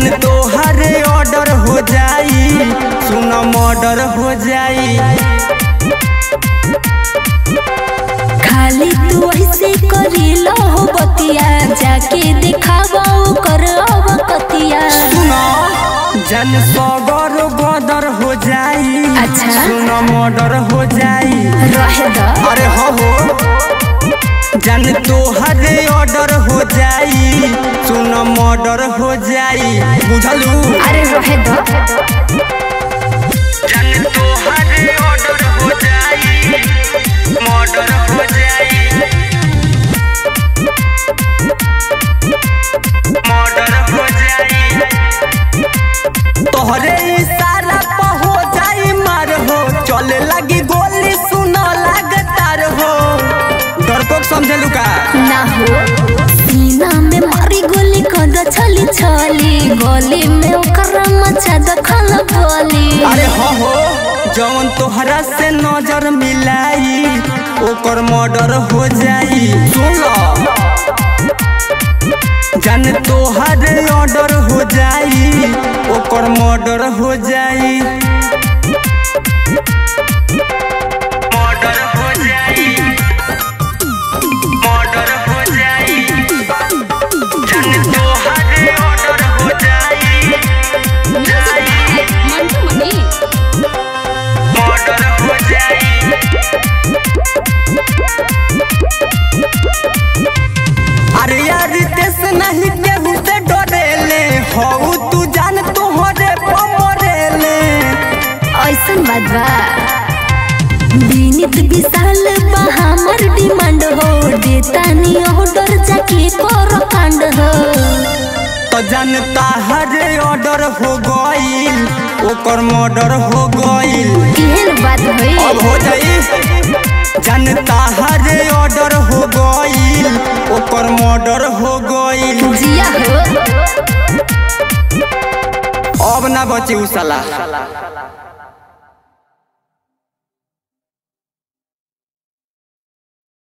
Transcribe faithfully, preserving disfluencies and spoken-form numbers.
जान तो हरे ऑर्डर हो जाई, सुनो मर्डर हो जाई। खाली तू ऐसे करी लो हो बतिया, जाके दिखावा कर कतिया। सुनो जान सगर गदर हो जाई, अच्छा सुनो मर्डर हो जाई। रहे दा अरे हो हो जान तो हरे ऑर्डर हो जाई, सुनो मर्डर हो जाई, बुझलू। अरे रहे दा जान तो हरे ऑर्डर हो जाई, मर्डर हो जाई, मर्डर हो जाई। तोहरे इशारा पे हो जाई मार हो, चले लगी गोली सुनो लगातार हो। डरपोक समझलू का ना हो, सीना में मारी गोली कद छली छली, गोली में ओकर मचा दखल बोली। अरे हो हो जौन तोहरा से नजर मिलाई, ओकर मर्डर हो जाई। सुन लो जान तोहर ऑर्डर हो जाई, ओकर मर्डर हो जाई, मर्डर हो जाई, मर्डर हो जाई। जान तोहर ऑर्डर हो जाई, मर्डर हो जाई। अरे यार तेस नहीं केहू से डरेले, हो तू जान तोहरे पमरेले। ऐसन बात बा, बीनित विशाल बा हमर डिमांड हो, देता नी ऑर्डर जाके करो कांड हो। तो जानता हरे ऑर्डर हो गईल, ओकर मर्डर हो गईल। केहन बात होई अब हो जाई जानता हरे ऑर्डर हो गईल, ओकर मर्डर हो गईल। जिया हो अब ना बची उ साला।